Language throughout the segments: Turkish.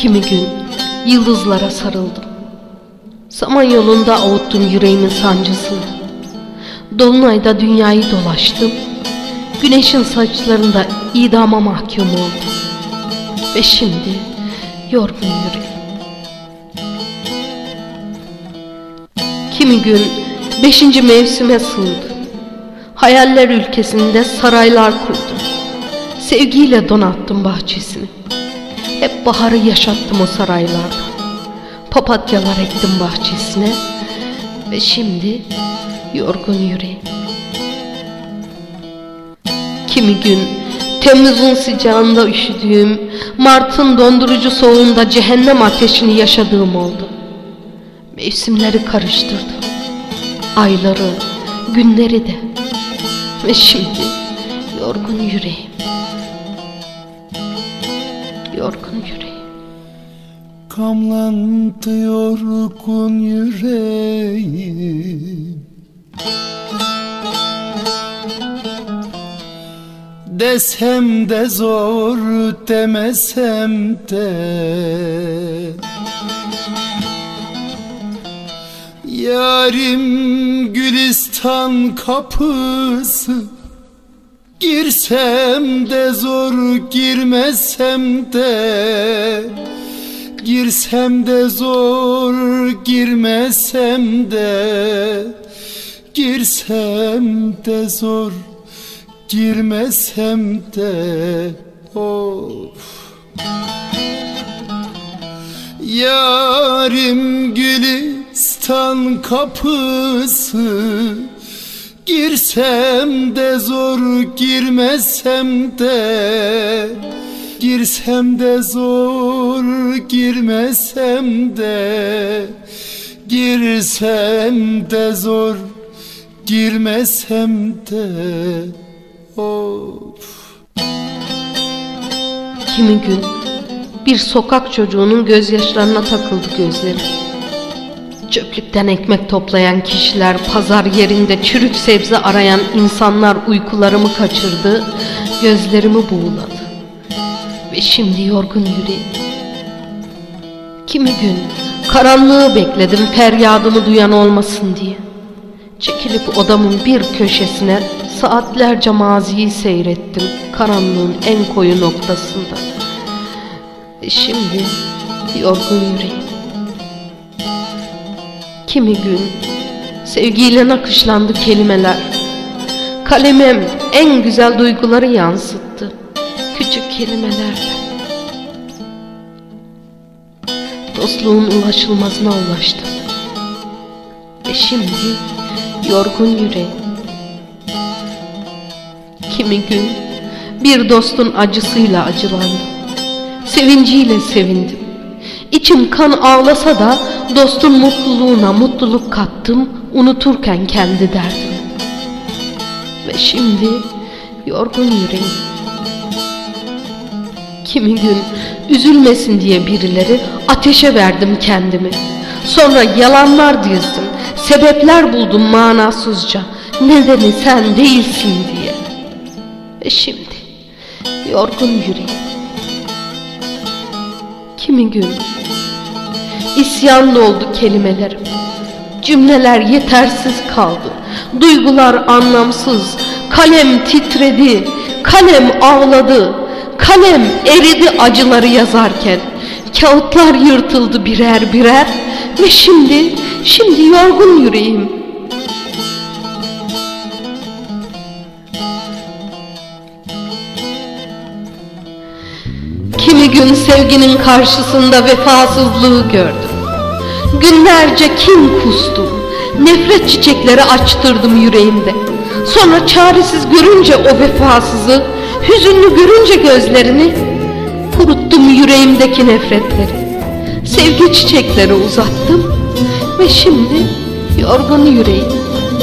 Kimi gün yıldızlara sarıldım. Samanyolu'nda avuttum yüreğimin sancısını. Dolunayda dünyayı dolaştım. Güneşin saçlarında idama mahkum oldum. Ve şimdi yorgun yüreğim. Kimi gün 5. mevsime sığdı. Hayaller ülkesinde saraylar kurdum. Sevgiyle donattım bahçesini. Hep baharı yaşattım o saraylarda. Papatyalar ektim bahçesine. Ve şimdi yorgun yüreğim. Kimi gün Temmuz'un sıcağında üşüdüğüm, Mart'ın dondurucu soğuğunda cehennem ateşini yaşadığım oldu. Mevsimleri karıştırdım, ayları, günleri de. Ve şimdi yorgun yüreğim. Yorgun yüreğim. Kamlandı yorgun yüreğim, desem de zor, demesem de. Yarim gülistan kapısı, girsem de zor, girmesem de. Girsem de zor, girmesem de. Girsem de zor, girmesem de. Of. Yarim gülistan kapısı, girsem de zor, girmesem de. Girsem de zor, girmesem de. Girsem de zor, girmesem de. Of. Kimi gün bir sokak çocuğunun gözyaşlarına takıldı gözleri. Çöplükten ekmek toplayan kişiler, pazar yerinde çürük sebze arayan insanlar uykularımı kaçırdı, gözlerimi buğuladı. Ve şimdi yorgun yüreğim. Kimi gün karanlığı bekledim feryadımı duyan olmasın diye. Çekilip odamın bir köşesine saatlerce maziyi seyrettim karanlığın en koyu noktasında. Ve şimdi yorgun yüreğim. Kimi gün sevgiyle nakışlandı kelimeler. Kalemim en güzel duyguları yansıttı küçük kelimelerle. Dostluğun ulaşılmazına ulaştım. Ve şimdi yorgun yüreğim. Kimi gün bir dostun acısıyla acılandım, sevinciyle sevindim. İçim kan ağlasa da dostun mutluluğuna mutluluk kattım, unuturken kendi derdimi. Ve şimdi yorgun yüreğim. Kimi gün üzülmesin diye birileri ateşe verdim kendimi. Sonra yalanlar dizdim, sebepler buldum manasızca, nedeni sen değilsin diye. Ve şimdi yorgun yüreğim. Kimi gün isyan doldu kelimelerim. Cümleler yetersiz kaldı, duygular anlamsız. Kalem titredi, kalem ağladı, kalem eridi acıları yazarken. Kağıtlar yırtıldı birer birer. Ve şimdi yorgun yüreğim. Kimi gün sevginin karşısında vefasızlığı gördüm. Günlerce kin kustum, nefret çiçekleri açtırdım yüreğimde. Sonra çaresiz görünce o vefasızı, hüzünlü görünce gözlerini, kuruttum yüreğimdeki nefretleri. Sevgi çiçekleri uzattım ve şimdi yorgun yüreğim.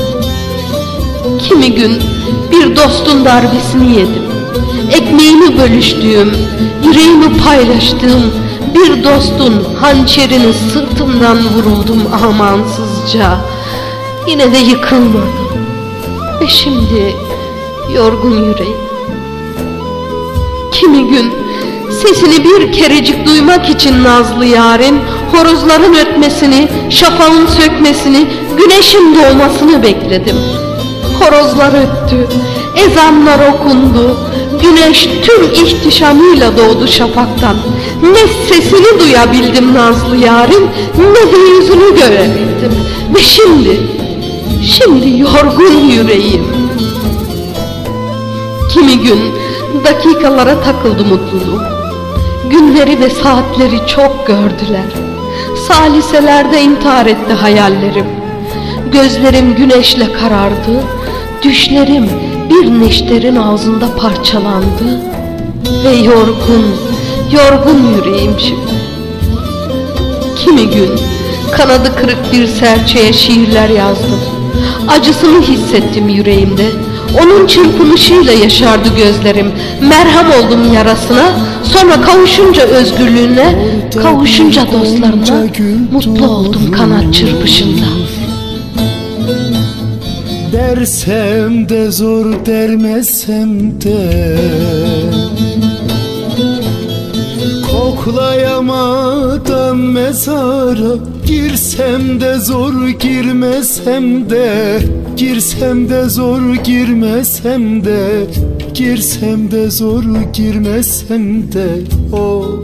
Kimi gün bir dostun darbesini yedim. Ekmeğimi bölüştüğüm, yüreğimi paylaştığım bir dostun hançerini sırtımdan vuruldum amansızca. Yine de yıkılmadım. Ve şimdi yorgun yüreğim. Kimi gün Sesini bir kerecik duymak için nazlı yarim, horozların ötmesini, şafağın sökmesini, güneşin doğmasını bekledim. Horozlar öttü, ezanlar okundu, güneş tüm ihtişamıyla doğdu şafaktan. Ne sesini duyabildim nazlı yarim, ne de yüzünü görebildim. Ve şimdi yorgun yüreğim. Kimi gün dakikalara takıldı mutluluğum. Günleri ve saatleri çok gördüler. Saliselerde intihar etti hayallerim. Gözlerim güneşle karardı, düşlerim bir neşterin ağzında parçalandı. Ve yorgun yüreğim şimdi. Kimi gün kanadı kırık bir serçeye şiirler yazdım. Acısını hissettim yüreğimde. Onun çırpınışıyla yaşardı gözlerim. Merhem oldum yarasına, sonra kavuşunca özgürlüğüne, kavuşunca dostlarına, mutlu oldum kanat çırpışında. Dersem de zor, dermesem de koklayamadan mezara girsem de zor, girmesem de girsem de zor, girmesem de girsem de zor, girmesem de of.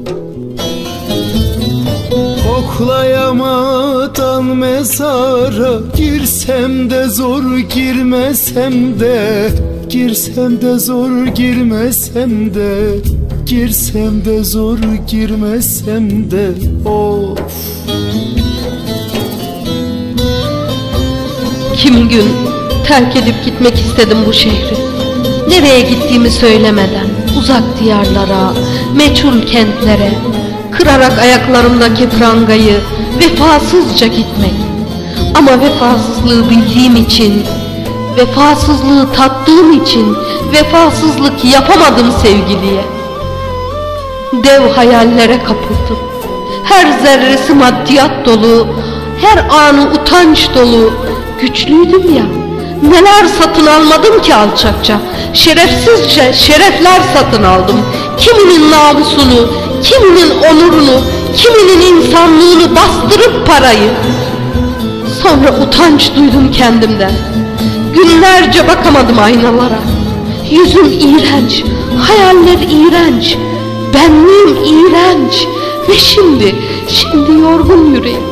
Koklayamadan mezara girsem de zor, girmesem de girsem de zor, girmesem de girsem de zor, girmesem de of. Kimi gün terk edip gitmek istedim bu şehri. Nereye gittiğimi söylemeden uzak diyarlara, meçhul kentlere, kırarak ayaklarımdaki prangayı vefasızca gitmek. Ama vefasızlığı bildiğim için, vefasızlığı tattığım için vefasızlık yapamadım sevgiliye. Dev hayallere kapıldım. Her zerresi maddiyat dolu, her anı utanç dolu. Güçlüydüm ya, neler satın almadım ki alçakça. Şerefsizce şerefler satın aldım. Kiminin namusunu, kiminin onurunu, kiminin insanlığını bastırıp parayı. Sonra utanç duydum kendimden. Günlerce bakamadım aynalara. Yüzüm iğrenç, hayaller iğrenç, benliğim iğrenç. Ve şimdi yorgun yüreğim.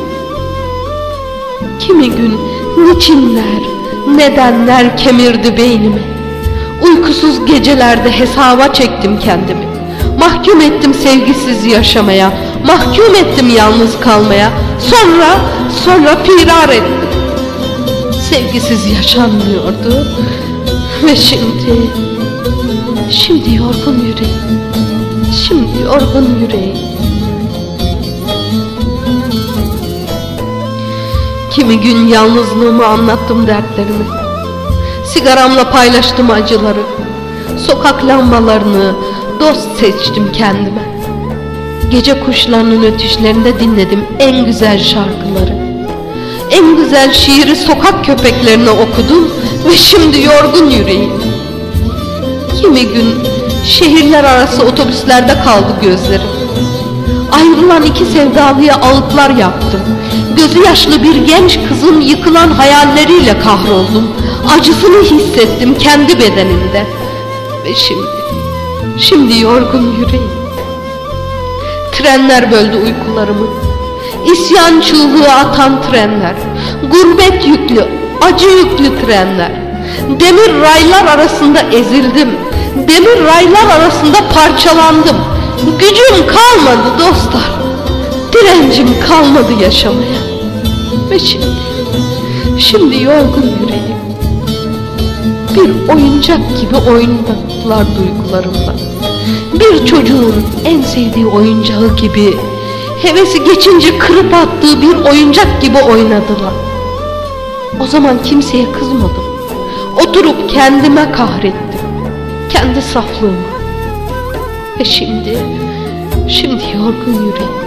Kimi gün niçinler, nedenler kemirdi beynimi. Uykusuz gecelerde hesaba çektim kendimi. Mahkum ettim sevgisiz yaşamaya, mahkum ettim yalnız kalmaya. Sonra firar ettim. Sevgisiz yaşanmıyordu. Ve şimdi yorgun yüreğim. Şimdi yorgun yüreğim. Kimi gün yalnızlığımı anlattım, dertlerimi. Sigaramla paylaştım acıları. Sokak lambalarını dost seçtim kendime. Gece kuşlarının ötüşlerinde dinledim en güzel şarkıları. En güzel şiiri sokak köpeklerine okudum ve şimdi yorgun yüreğim. Kimi gün şehirler arası otobüslerde kaldı gözlerim. Ayrılan iki sevdalıya ağıtlar yaptım. Gözü yaşlı bir genç kızın yıkılan hayalleriyle kahroldum. Acısını hissettim kendi bedenimde. Ve şimdi yorgun yüreğim. Trenler böldü uykularımı. İsyan çığlığı atan trenler. Gurbet yüklü, acı yüklü trenler. Demir raylar arasında ezildim. Demir raylar arasında parçalandım. Gücüm kalmadı dostlar. Direncim kalmadı yaşamaya. Ve şimdi yorgun yüreğim. Bir oyuncak gibi oynadılar duygularımla. Bir çocuğun en sevdiği oyuncağı gibi, hevesi geçince kırıp attığı bir oyuncak gibi oynadılar. O zaman kimseye kızmadım. Oturup kendime kahrettim. Kendi saflığıma. Ve şimdi yorgun yüreğim.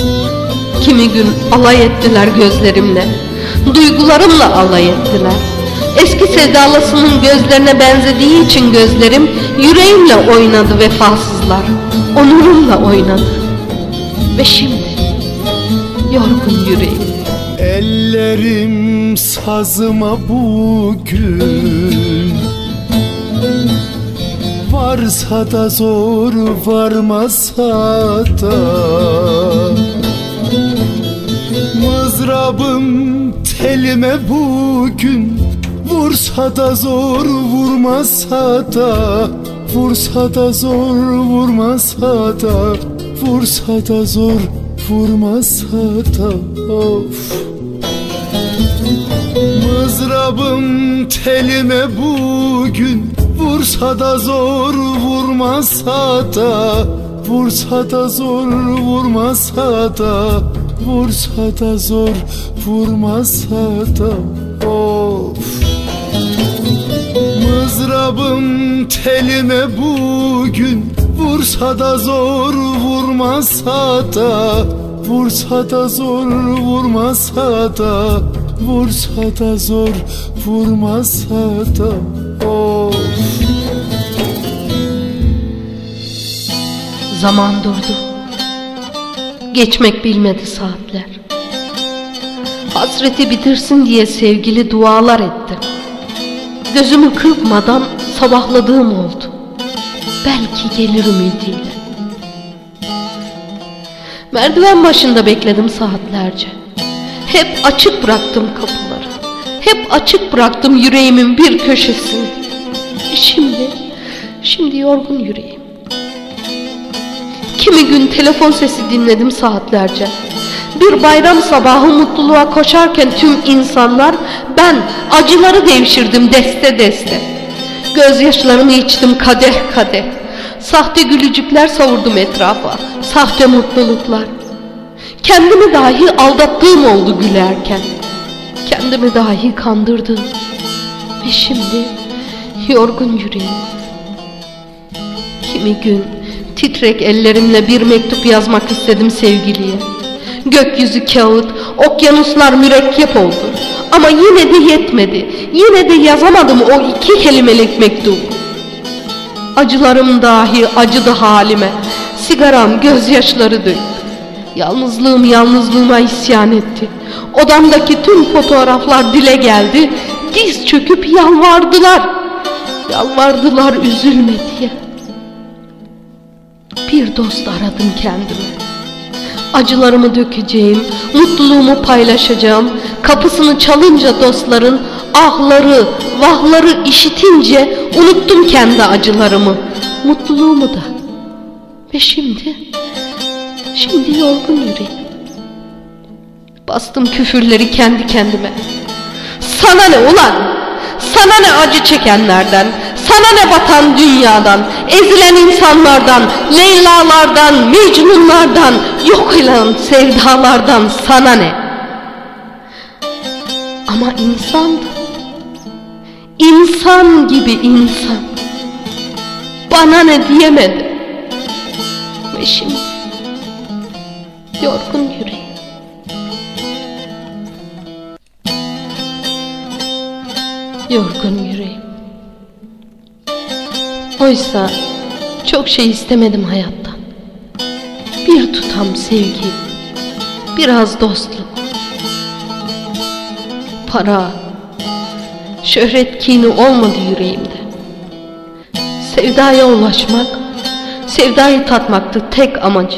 Kimi gün alay ettiler gözlerimle. Duygularımla alay ettiler. Eski sevdalısının gözlerine benzediği için gözlerim yüreğimle oynadı vefasızlar. Onurumla oynadı. Ve şimdi yorgun yüreğim. Ellerim sazıma bugün, varsa da zor, varmasa da. Mızrabım telime bugün, vursa da zor, vurmasa da. Vursa da zor, vurmasa da. Vursa da zor, vurmasa da. Of. Mızrabım telime bugün, vursa da zor, vurmasa da. Vursa da zor, vurmasa da. Vursa da zor, vurmasa da. Of. Mızrabım telime bugün, vursa da zor, vurmasa da. Vursa da zor, vurmasa da. Vursa da zor, vurmasa da. Of. Zaman durdu. Geçmek bilmedi saatler. Hasreti bitirsin diye sevgili dualar ettim. Gözümü kırpmadan sabahladığım oldu. Belki gelir ümidiyle. Merdiven başında bekledim saatlerce. Hep açık bıraktım kapıları. Hep açık bıraktım yüreğimin bir köşesini. Şimdi yorgun yüreğim. Kimi gün telefon sesi dinledim saatlerce. Bir bayram sabahı mutluluğa koşarken tüm insanlar, ben acıları devşirdim deste deste. Gözyaşlarımı içtim kadeh kadeh. Sahte gülücükler savurdum etrafa, sahte mutluluklar. Kendimi dahi aldattığım oldu gülerken. Kendimi dahi kandırdım. Ve şimdi yorgun yüreğim. Kimi gün titrek ellerimle bir mektup yazmak istedim sevgiliye. Gökyüzü kağıt, okyanuslar mürekkep oldu. Ama yine de yetmedi. Yine de yazamadım o 2 kelimelik mektubu. Acılarım dahi acıdı halime. Sigaram gözyaşları döktü. Yalnızlığım yalnızlığıma isyan etti. Odamdaki tüm fotoğraflar dile geldi. Diz çöküp yalvardılar. Yalvardılar üzülme diye. Bir dost aradım kendime. Acılarımı dökeceğim, mutluluğumu paylaşacağım. Kapısını çalınca dostların ahları, vahları işitince unuttum kendi acılarımı, mutluluğumu da. Ve şimdi yorgun yüreğim. Bastım küfürleri kendi kendime. Sana ne ulan? Sana ne acı çekenlerden? Sana ne batan dünyadan? Ezilen insanlardan, Leyla'lardan, Mecnunlardan, yok olan sevdalardan sana ne? Ama insandı. İnsan gibi insan. Bana ne diyemedi. Ve şimdi yorgun yüreğim. Yorgun yüreğim. Oysa çok şey istemedim hayattan. Bir tutam sevgi, biraz dostluk, para, şöhret kini olmadı yüreğimde. Sevdaya ulaşmak, sevdayı tatmaktı tek amacım.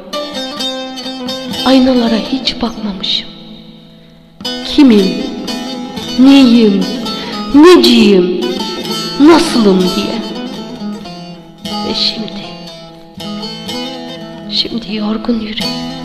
Aynalara hiç bakmamışım. Kimim, neyim, neciyim, nasılım diye. Ve şimdi yorgun yüreğim.